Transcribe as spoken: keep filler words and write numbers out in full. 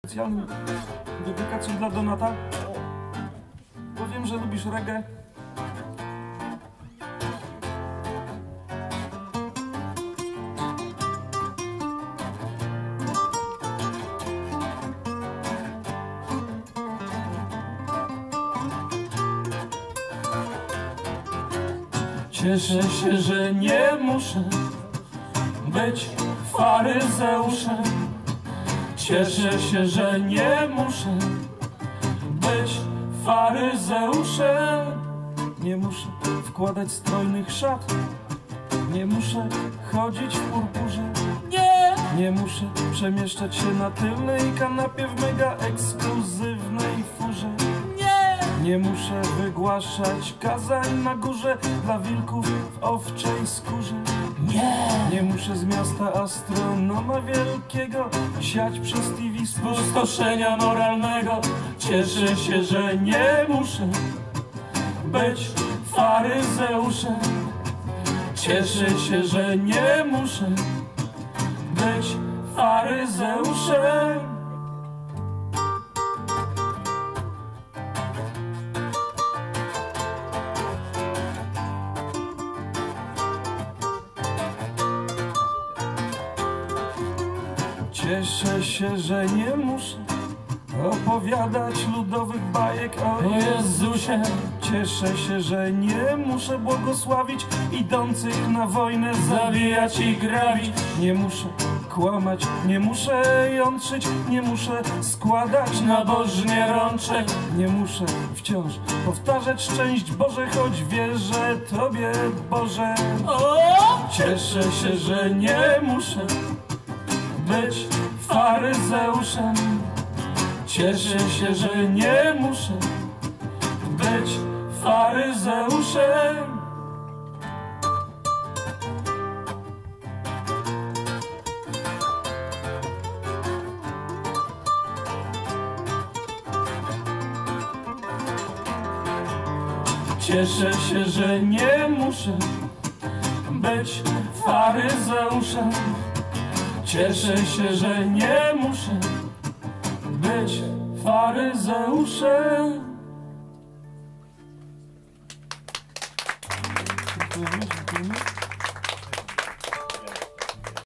Specjalną dedykacją dla Donata, bo wiem, że lubisz reggae. Cieszę się, że nie muszę być faryzeuszem. Cieszę się, że nie muszę być faryzeuszem. Nie muszę wkładać strojnych szat. Nie muszę chodzić w purpurze. Nie! Nie muszę przemieszczać się na tylnej kanapie w mega ekskluzywnej furze. Nie! Nie muszę wygłaszać kazań na górze dla wilków w owczej skórze. Nie! Nie muszę z miasta astronoma wielkiego siać przez T V spustoszenia moralnego. Cieszę się, że nie muszę być faryzeuszem. Cieszę się, że nie muszę być faryzeuszem. Cieszę się, że nie muszę opowiadać ludowych bajek o Jezusie. Cieszę się, że nie muszę błogosławić idących na wojnę, zabijać i grabić. Nie muszę kłamać, nie muszę jątrzyć, nie muszę składać nabożnie rączek. Nie muszę wciąż powtarzać szczęść Boże, choć wierzę Tobie, Boże. Cieszę się, że nie muszę być faryzeuszem. Cieszę się, że nie muszę być faryzeuszem. Cieszę się, że nie muszę być faryzeuszem. Cieszę się, że nie muszę być faryzeuszem. Dziękujemy, dziękujemy.